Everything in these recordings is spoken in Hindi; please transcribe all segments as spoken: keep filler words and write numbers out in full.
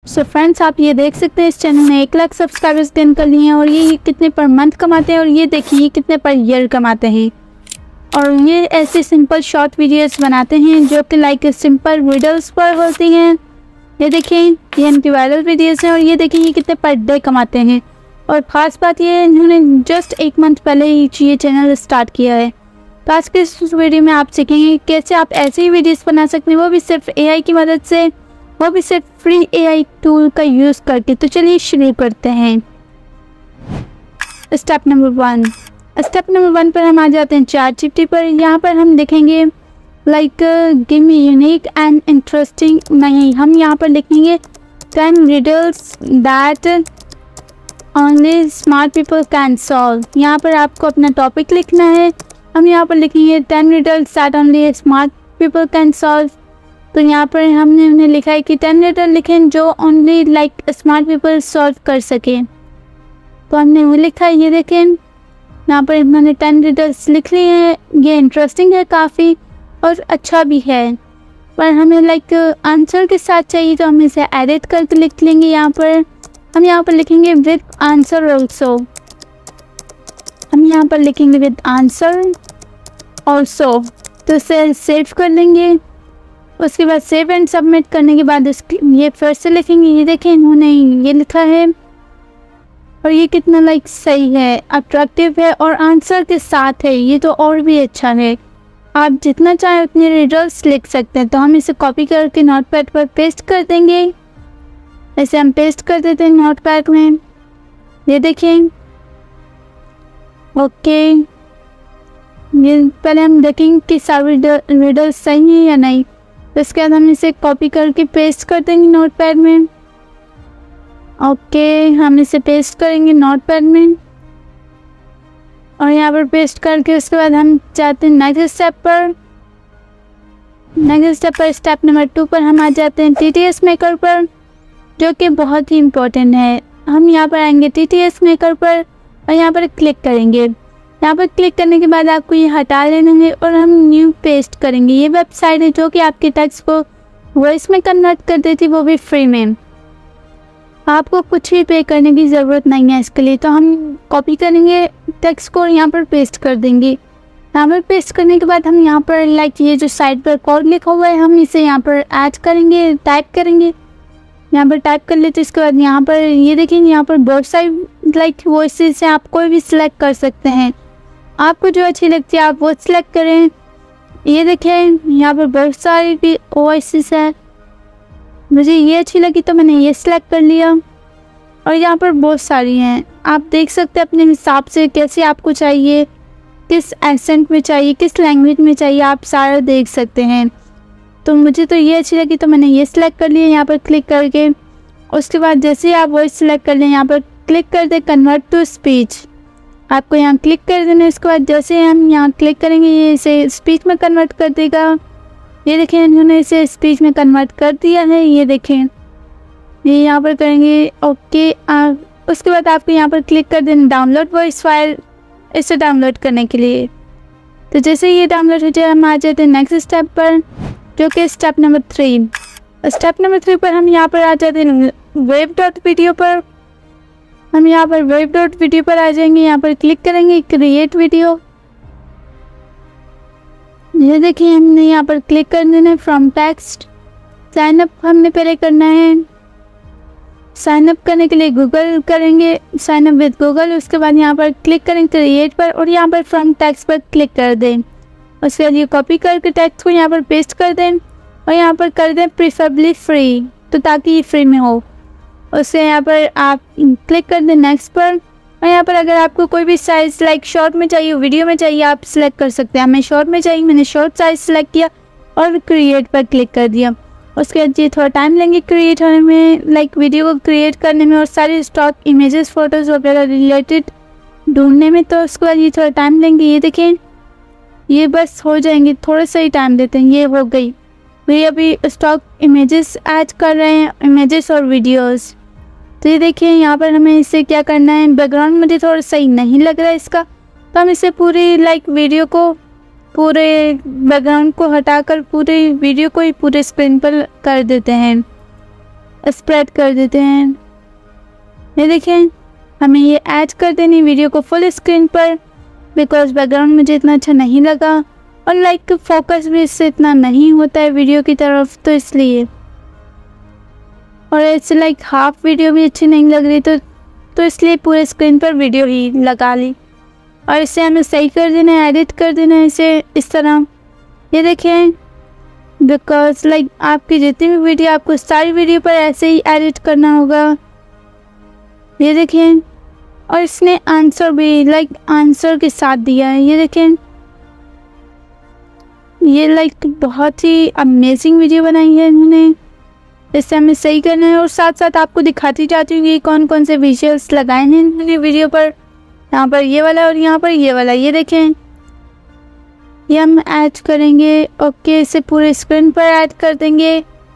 सो फ्रेंड्स, आप ये देख सकते हैं इस चैनल में एक लाख सब्सक्राइबर्स गेन कर लिए हैं और ये कितने पर मंथ कमाते हैं और ये देखिए कितने पर ईयर कमाते हैं। और ये ऐसे सिंपल शॉर्ट वीडियोस बनाते हैं जो कि लाइक सिंपल रिडल्स पर होती हैं। ये देखिए ये इनकी वायरल वीडियोस हैं और ये देखिए ये कितने पर डे कमाते हैं। और ख़ास बात ये इन्होंने जस्ट एक मंथ पहले ही ये चैनल स्टार्ट किया है। तो आज के इस वीडियो में आप सीखेंगे कैसे आप ऐसे ही वीडियोस बना सकते हैं, वो भी सिर्फ एआई की मदद से, वो भी सिर्फ फ्री एआई टूल का यूज़ करके। तो चलिए शुरू करते हैं। Step number one step number one पर हम आ जाते हैं चैट जीपीटी पर। यहाँ पर हम देखेंगे like give me unique and interesting, नहीं हम यहाँ पर लिखेंगे ten riddles that only smart people can solve. यहाँ पर आपको अपना टॉपिक लिखना है। हम यहाँ पर लिखेंगे ten riddles that only smart people can solve. तो यहाँ पर हमने उन्हें लिखा है कि टेन रिडल लिखें जो only like smart people solve कर सकें। तो हमने वो लिखा है, ये देखें यहाँ पर मैंने टेन रिडल्स लिख लिए हैं। ये इंटरेस्टिंग है काफ़ी और अच्छा भी है, पर हमें लाइक आंसर के साथ चाहिए तो हम इसे एडिट करके लिख लेंगे। यहाँ पर हम यहाँ पर लिखेंगे विद आंसर ऑल्सो। हम यहाँ पर लिखेंगे विद आंसर ऑल्सो। तो इसे सेव कर लेंगे। उसके बाद सेव एंड सबमिट करने के बाद उसकी ये फिर से लिखेंगे। ये देखें इन्होंने ये लिखा है और ये कितना लाइक सही है, अट्रैक्टिव है और आंसर के साथ है। ये तो और भी अच्छा है। आप जितना चाहें उतने रिडल्स लिख सकते हैं। तो हम इसे कॉपी करके नोटपैड पर पेस्ट कर देंगे। ऐसे हम पेस्ट कर देते हैं नोटपैड में। ये देखें ओके, ये पहले हम देखेंगे कि सारे रिडल्स सही है या नहीं। तो इसके बाद हम इसे कॉपी करके पेस्ट कर देंगे नोटपैड में। ओके, हम इसे पेस्ट करेंगे नोटपैड में और यहाँ पर पेस्ट करके उसके बाद हम जाते हैं नेक्स्ट स्टेप पर। नेक्स्ट स्टेप पर स्टेप नंबर टू पर हम आ जाते हैं टीटीएस मेकर पर, जो कि बहुत ही इम्पोर्टेंट है। हम यहाँ पर आएंगे टीटीएस मेकर पर और यहाँ पर क्लिक करेंगे। यहाँ पर क्लिक करने के बाद आपको ये हटा लेना है और हम न्यू पेस्ट करेंगे। ये वेबसाइट है जो कि आपके टेक्स्ट को वॉइस में कन्वर्ट कर देती, वो भी फ्री में। आपको कुछ भी पे करने की ज़रूरत नहीं है इसके लिए। तो हम कॉपी करेंगे टेक्स्ट को और यहाँ पर पेस्ट कर देंगे। यहाँ पर पेस्ट करने के बाद हम यहाँ पर लाइक ये जो साइड पर कोड लिखा हुआ है हम इसे यहाँ पर ऐड करेंगे, टाइप करेंगे। यहाँ पर टाइप कर लेते इसके बाद यहाँ पर ये देखेंगे यहाँ पर बहुत सारी लाइक वॉइसेस हैं। आप कोई भी सिलेक्ट कर सकते हैं, आपको जो अच्छी लगती है आप वो सिलेक्ट करें। ये देखें यहाँ पर बहुत सारी भी वॉइसेस हैं। मुझे ये अच्छी लगी तो मैंने ये सिलेक्ट कर लिया और यहाँ पर बहुत सारी हैं। आप देख सकते हैं अपने हिसाब से कैसे आपको चाहिए, किस एक्सेंट में चाहिए, किस लैंग्वेज में चाहिए, आप सारा देख सकते हैं। तो मुझे तो ये अच्छी लगी तो मैंने ये सिलेक्ट कर लिया यहाँ पर क्लिक करके। उसके बाद जैसे ही आप वॉइस सिलेक्ट कर लें यहाँ पर क्लिक कर दें कन्वर्ट टू स्पीच। आपको यहाँ क्लिक कर देना। इसके बाद जैसे हम यहाँ क्लिक करेंगे ये इसे स्पीच में कन्वर्ट कर देगा। ये देखें इन्होंने इसे स्पीच में कन्वर्ट कर दिया है। ये देखें ये यहाँ पर करेंगे ओके। आ, उसके बाद आपको यहाँ पर क्लिक कर देना डाउनलोड वॉइस फाइल, इसे डाउनलोड करने के लिए। तो जैसे ये डाउनलोड हो जाए हम आ जाते हैं नेक्स्ट स्टेप पर, जो कि step number three. Step number three पर हम यहाँ पर आ जाते हैं वेब डॉट वीडियो पर। हम यहाँ पर वेब डॉट वीडियो पर आ जाएंगे। यहाँ पर क्लिक करेंगे क्रिएट वीडियो। ये देखिए हमने यहाँ पर क्लिक कर देना है फ्रॉम टेक्स्ट। साइन अप हमने पहले करना है। साइन अप करने के लिए गूगल करेंगे, साइन अप विद गूगल। उसके बाद यहाँ पर क्लिक करेंगे क्रिएट पर और यहाँ पर फ्रॉम टेक्स्ट पर क्लिक कर दें। उसके बाद ये कॉपी करके टेक्स्ट को यहाँ पर पेस्ट कर दें और यहाँ पर कर दें प्रीफरेबली फ्री, तो ताकि ये फ्री में हो। उससे यहाँ पर आप क्लिक कर दें नेक्स्ट पर और यहाँ पर अगर आपको कोई भी साइज़ लाइक शॉर्ट में चाहिए, वीडियो में चाहिए, आप सिलेक्ट कर सकते हैं। हमें शॉर्ट में चाहिए, मैंने शॉर्ट साइज सिलेक्ट किया और क्रिएट पर क्लिक कर दिया। उसके बाद ये थोड़ा टाइम लेंगे क्रिएट होने में, लाइक वीडियो को क्रिएट करने में और सारी स्टॉक इमेजेस फोटोज़ वगैरह रिलेटेड ढूंढने में। तो उसके बाद ये थोड़ा टाइम लेंगे। ये देखें ये बस हो जाएंगे, थोड़ा सा ही टाइम देते हैं। ये हो गई, वे अभी स्टॉक इमेजेस ऐड कर रहे हैं, इमेजेस और वीडियोस। तो ये देखिए यहाँ पर हमें इसे क्या करना है, बैकग्राउंड मुझे थोड़ा सही नहीं लग रहा है इसका, तो हम इसे पूरी लाइक वीडियो को, पूरे बैकग्राउंड को हटाकर पूरे वीडियो को ही पूरे स्क्रीन पर कर देते हैं। स्प्रेड कर देते हैं। ये देखें, हमें ये ऐड कर देनी वीडियो को फुल स्क्रीन पर, बिकॉज बैकग्राउंड मुझे इतना अच्छा नहीं लगा और लाइक फोकस भी इससे इतना नहीं होता है वीडियो की तरफ, तो इसलिए। और ऐसे लाइक हाफ वीडियो भी अच्छी नहीं लग रही, तो तो इसलिए पूरे स्क्रीन पर वीडियो ही लगा ली। और इसे हमें सही कर देना है, एडिट कर देना है इसे इस तरह। ये देखें, बिकॉज लाइक आपकी जितनी भी वीडियो, आपको सारी वीडियो पर ऐसे ही एडिट करना होगा। ये देखें, और इसने आंसर भी लाइक आंसर के साथ दिया है। ये देखें, ये लाइक बहुत ही अमेजिंग वीडियो बनाई है इन्होंने। इससे हमें सही करना है और साथ साथ आपको दिखाती जाती हूँ कि कौन कौन से विजुअल्स लगाए हैं इन्होंने वीडियो पर। यहाँ पर ये वाला और यहाँ पर ये वाला। ये देखें, ये हम ऐड करेंगे। ओके, इसे पूरे स्क्रीन पर ऐड कर देंगे।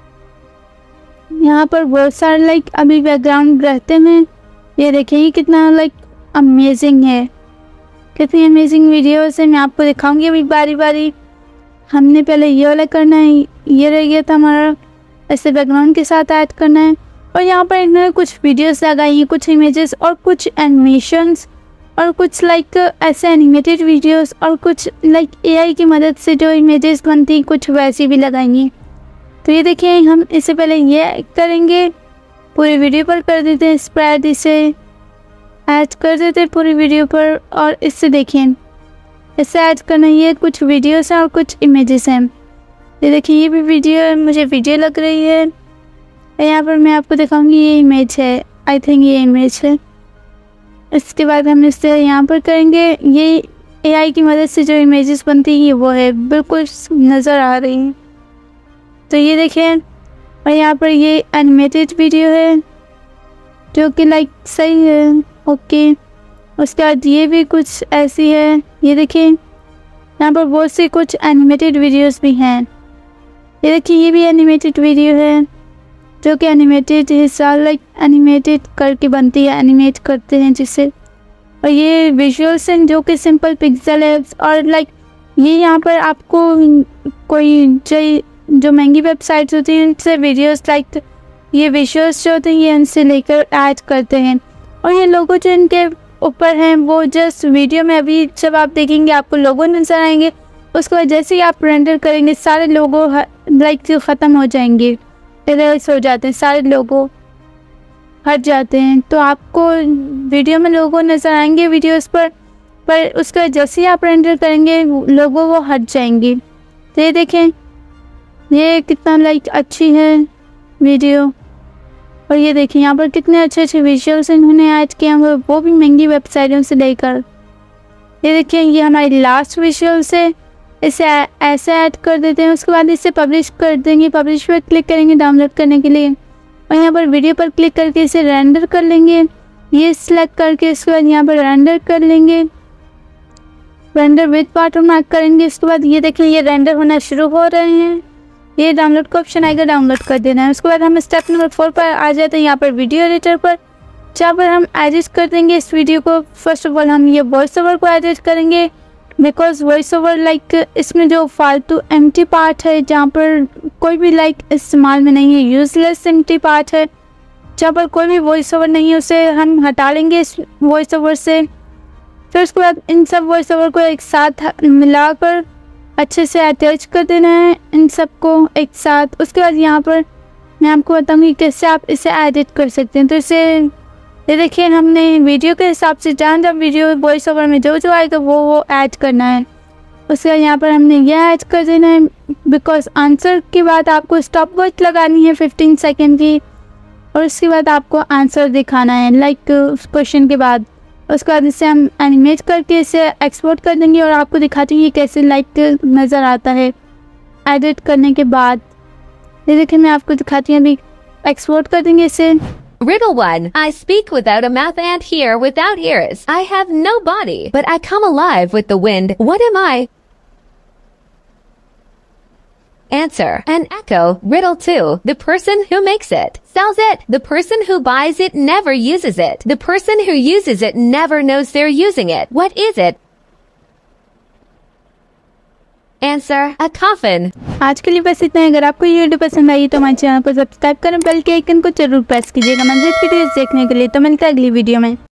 यहाँ पर बहुत सारे लाइक अभी बैकग्राउंड रहते हैं। ये देखें, ये कितना लाइक अमेजिंग है, कितनी अमेजिंग वीडियोस है। मैं आपको दिखाऊंगी अभी बारी बारी। हमने पहले ये वाला करना है, ये रह गया था हमारा, ऐसे बैकग्राउंड के साथ ऐड करना है। और यहाँ पर इन्होंने कुछ वीडियोस लगाई हैं, कुछ इमेजेस और कुछ एनिमेशंस और कुछ लाइक ऐसे एनिमेटेड वीडियोस और कुछ लाइक एआई की मदद से जो इमेजेस बनती कुछ वैसी भी लगाएंगे। तो ये देखिए, हम इससे पहले ये करेंगे, पूरी वीडियो पर कर देते हैं स्प्रेड, इसे ऐड कर देते हैं पूरी वीडियो पर। और इससे देखिए, इससे ऐड करना, ये कुछ वीडियोस हैं और कुछ इमेजेस हैं। ये देखिए, ये भी वीडियो है, मुझे वीडियो लग रही है। यहाँ पर मैं आपको दिखाऊंगी, ये इमेज है, आई थिंक ये इमेज है। इसके बाद हम इससे यहाँ पर करेंगे, ये एआई की मदद से जो इमेजेस बनती है वो है, बिल्कुल नज़र आ रही हैं। तो ये देखें, और यहाँ पर ये एनिमेटेड वीडियो है जो कि लाइक सही है। ओके, उसके बाद ये भी कुछ ऐसी है। ये देखिए, यहाँ पर बहुत सी कुछ एनिमेटेड वीडियोस भी हैं। ये देखिए, ये भी एनिमेटेड वीडियो है जो कि एनिमेटेड हिस्सा लाइक एनिमेटेड करके बनती है, एनिमेट करते हैं जिसे। और ये विजुअल्स हैं जो कि सिंपल पिक्सल है। और लाइक ये यहाँ पर आपको कोई जो जो महंगी वेबसाइट्स होती हैं उनसे वीडियोस लाइक ये विजुअल्स जो होते हैं ये उनसे लेकर ऐड करते हैं। और ये लोगो जो इनके ऊपर हैं वो जस्ट वीडियो में अभी जब आप देखेंगे आपको लोगो नजर आएंगे, उसके बाद जैसे ही आप रेंडर करेंगे सारे लोगो लाइक ख़त्म हो जाएंगे, इरेज हो जाते हैं, सारे लोगो हट जाते हैं। तो आपको वीडियो में लोगो नज़र आएंगे वीडियोस पर, पर उसके बाद जैसे ही आप रेंडर करेंगे लोगो वो हट जाएंगे। तो ये देखें, ये कितना लाइक अच्छी है वीडियो। और ये देखिए, यहाँ पर कितने अच्छे अच्छे विजुअल्स इन्होंने ऐड किए हैं, वो भी महंगी वेबसाइटों से लेकर। ये देखिए, ये हमारी लास्ट विजुअल्स है, इसे ऐसे ऐड कर देते हैं। उसके बाद इसे पब्लिश कर देंगे, पब्लिश पर क्लिक करेंगे डाउनलोड करने के लिए। और यहाँ पर वीडियो पर क्लिक करके इसे रेंडर कर लेंगे, ये सिलेक्ट करके इसके बाद यहाँ पर रेंडर कर लेंगे, रेंडर विद वाटरमार्क करेंगे। इसके बाद ये देखिए, ये रेंडर होना शुरू हो रहे हैं। ये डाउनलोड का ऑप्शन आएगा, डाउनलोड कर देना है। उसके बाद हम स्टेप नंबर फोर पर आ जाते हैं, यहाँ पर वीडियो एडिटर पर, जहाँ पर हम एडिट कर देंगे इस वीडियो को। फर्स्ट ऑफ ऑल हम ये वॉइस ओवर को एडिट करेंगे, बिकॉज वॉइस ओवर लाइक इसमें जो फालतू एम्प्टी पार्ट है जहाँ पर कोई भी लाइक इस्तेमाल में नहीं है, यूजलेस एम्प्टी पार्ट है जहाँ पर कोई भी वॉइस ओवर नहीं है, उसे हम हटा लेंगे इस वॉइस ओवर से। फिर उसके बाद इन सब वॉइस ओवर को एक साथ मिलाकर अच्छे से अटैच कर देना है इन सबको एक साथ। उसके बाद यहाँ पर मैं आपको बताऊंगी कैसे आप इसे एडिट कर सकते हैं। तो इसे ये देखिए, हमने वीडियो के हिसाब से जहाँ जब वीडियो वॉइस ओवर में जो जो आएगा वो वो ऐड करना है। उसके बाद यहाँ पर हमने यह ऐड कर देना है, बिकॉज आंसर के बाद आपको स्टॉप वॉच लगानी है फिफ्टीन सेकेंड की, और उसके बाद आपको आंसर दिखाना है लाइक क्वेश्चन के बाद। उसके बाद इसे हम एनिमेट करके इसे एक्सपोर्ट कर देंगे और आपको दिखाते हैं कैसे लाइक नज़र आता है एडिट करने के बाद। ये देखिए, मैं आपको दिखाती हूँ, अभी एक्सपोर्ट कर देंगे इसे। Riddle one. I speak without a mouth and hear without ears. I have no body, but I come alive with the wind. What am I? Answer. An echo. Riddle two. The person who makes it sells it. The person who buys it never uses it. The person who uses it never knows they're using it. What is it? Answer. A coffin. आज के लिए बस इतना है। अगर आपको ये वीडियो पसंद आई तो हमारे चैनल को सब्सक्राइब करें, बेल के आइकन को जरूर प्रेस कीजिएगा मज़ीद वीडियोस देखने के लिए। तो मिलते हैं अगली वीडियो में।